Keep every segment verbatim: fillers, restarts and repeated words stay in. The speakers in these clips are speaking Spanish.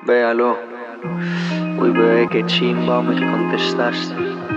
Véalo. Uy, bebé, qué chimba, me contestaste.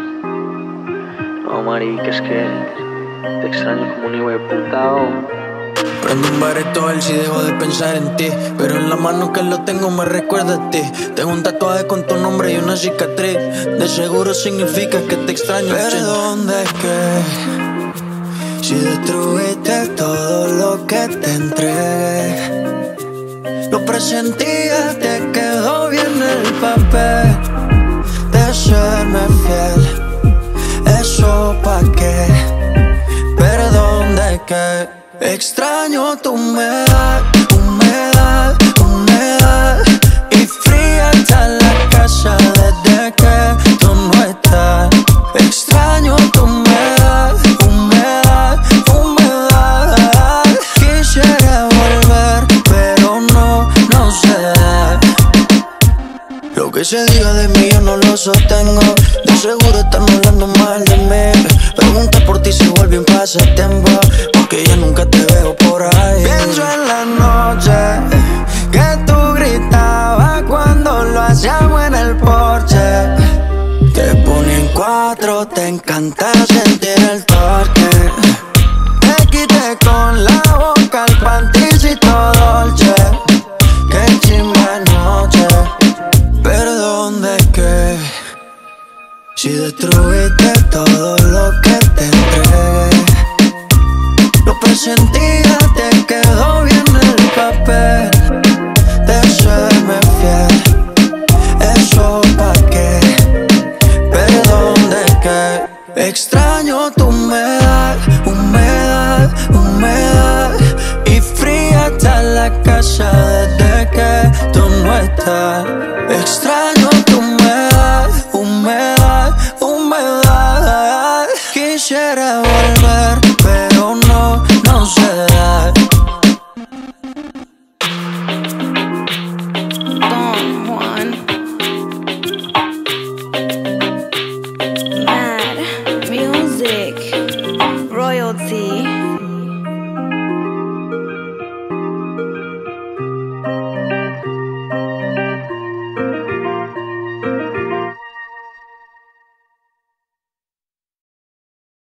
No, marica, es que te extraño como un hijo de puta, oh. Prendo un bareto a ver si dejo de pensar en ti, pero en la mano que lo tengo me recuerda a ti. Tengo un tatuaje con tu nombre y una cicatriz. De seguro significa que te extraño. Pero ¿dónde es que si destruiste todo lo que te entregué? Lo presentías, te quedó bien el papel de serme fiel. Eso pa' qué, pero ¿dónde es que extraño tu humedad, humedad, humedad y fría está la casa desde que tú no estás? Extraño tu humedad, humedad, humedad. Quisiera volver, pero no, no se da. Lo que se diga de mí yo no lo sostengo. De seguro están hablando mal de mí. Pregunta por ti si vuelve un pasatiempo, porque ya nunca te veo por ahí. Pienso en la noche que tú gritabas cuando lo hacíamos en el porche. Te ponía en cuatro, te encantaba sentir el torque. Te quité con la boca el panticito dolce. Qué chimba noche. Pero ¿dónde es que si destruiste todo lo que te entregué? Lo presentí